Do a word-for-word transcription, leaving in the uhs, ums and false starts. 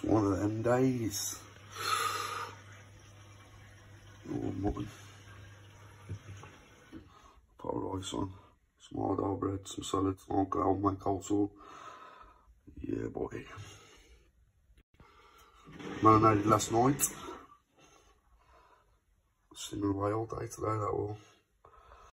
It's one of them days. Oh, mutton. Put a rice on. Some hotdog bread, some salad. Okay, I'll make coleslaw. Yeah, boy. Marinated last night. Simmering away all day today, that will.